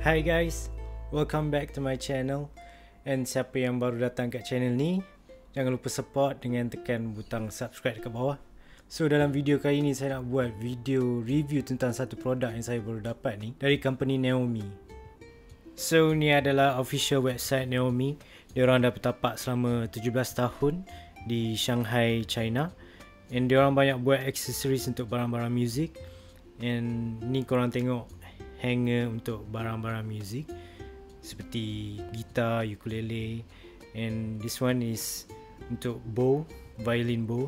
Hi guys, welcome back to my channel. And siapa yang baru datang kat channel ni, jangan lupa support dengan tekan butang subscribe dekat bawah. So dalam video kali ni saya nak buat video review tentang satu produk yang saya baru dapat ni dari company Naomi. So ni adalah official website Naomi. Diorang dah bertapak selama 17 tahun di Shanghai, China. And diorang banyak buat accessories untuk barang-barang muzik. And ni korang tengok hanger untuk barang-barang muzik seperti gitar, ukulele, and this one is untuk bow, violin bow.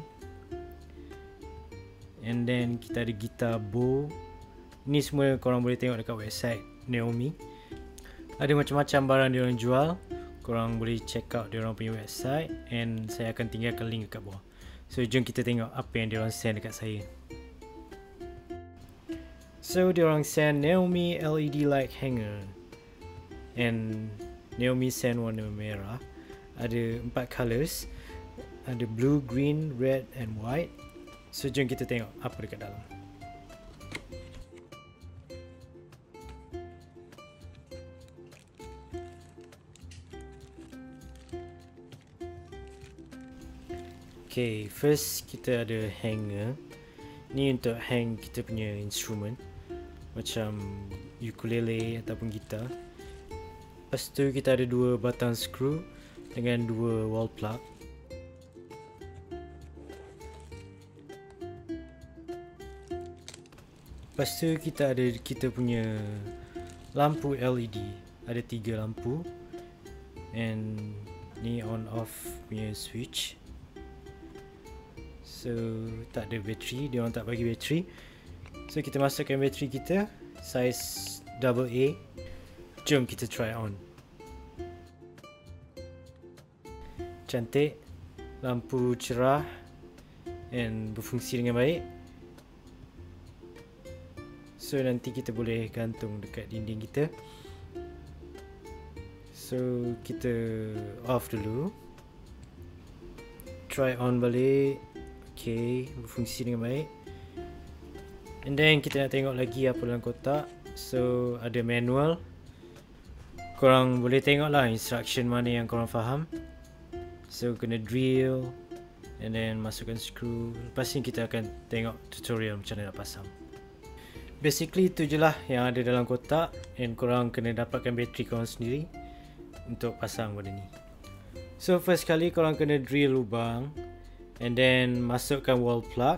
And then kita ada gitar bow. Ni semua korang boleh tengok dekat website Naomi. Ada macam-macam barang diorang jual. Korang boleh check out diorang punya website, and saya akan tinggalkan link dekat bawah. So jom kita tengok apa yang diorang send dekat saya. So diorang send Naomi LED light hanger, and Naomi send warna merah. Ada 4 colors. Ada blue, green, red and white. So jom kita tengok apa dekat dalam. Okay, first kita ada hanger. Ni untuk hang kita punya instrument macam ukulele ataupun gitar. Lepas tu kita ada 2 batang skru dengan 2 wall plug. Lepas tu kita ada kita punya lampu LED. Ada 3 lampu. And ni on off punya switch. So tak ada bateri, dia orang tak bagi bateri. So kita masukkan bateri kita size AA. Jom kita try on. Cantik, lampu cerah and berfungsi dengan baik. So nanti kita boleh gantung dekat dinding kita. So kita off dulu. Try on balik. Okay, berfungsi dengan baik. And then kita nak tengok lagi apa dalam kotak. So ada manual. Korang boleh tengok lah instruction mana yang korang faham. So kena drill, and then masukkan skru. Lepas ni kita akan tengok tutorial macam mana nak pasang. Basically itu je lah yang ada dalam kotak. And korang kena dapatkan bateri korang sendiri untuk pasang benda ni. So first kali korang kena drill lubang, and then masukkan wall plug.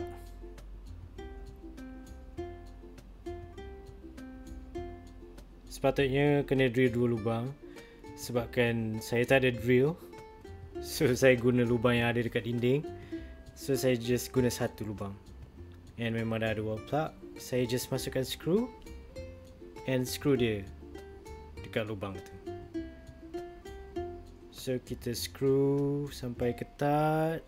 Sepatutnya kena drill 2 lubang. Sebabkan saya tak ada drill, so saya guna lubang yang ada dekat dinding. So saya just guna 1 lubang. And memang dah ada wall plug. Saya just masukkan skru, and skru dia dekat lubang tu. So kita skru sampai ketat,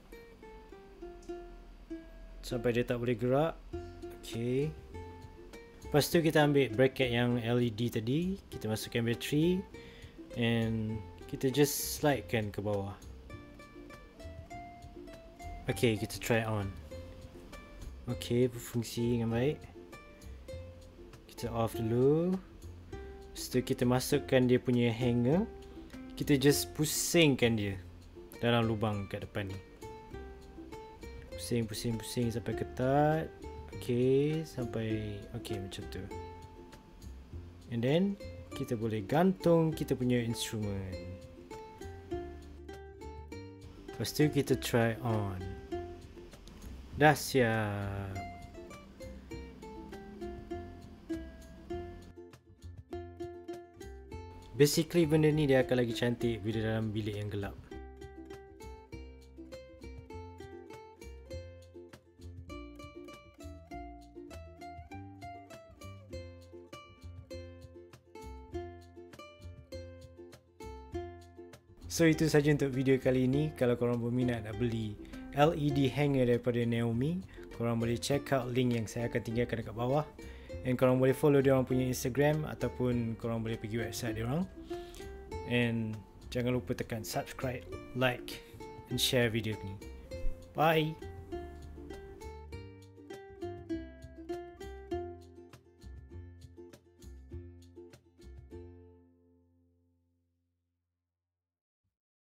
sampai dia tak boleh gerak. Okay. Lepas tu kita ambil bracket yang LED tadi. Kita masukkan bateri, and kita just slidekan ke bawah. Okay, kita try on. Okay, berfungsi dengan baik. Kita off dulu. Lepas tu kita masukkan dia punya hanger. Kita just pusingkan dia dalam lubang kat depan ni. Pusing sampai ketat. Okay, sampai okay macam tu. And then kita boleh gantung kita punya instrumen. Lepas tu kita try on. Dah siap. Basically benda ni dia akan lagi cantik bila dalam bilik yang gelap. So itu saja untuk video kali ini. Kalau korang berminat nak beli LED hanger daripada Naomi, korang boleh check out link yang saya akan tinggalkan dekat bawah. And korang boleh follow diorang punya Instagram, ataupun korang boleh pergi website diorang. And jangan lupa tekan subscribe, like and share video ni. Bye!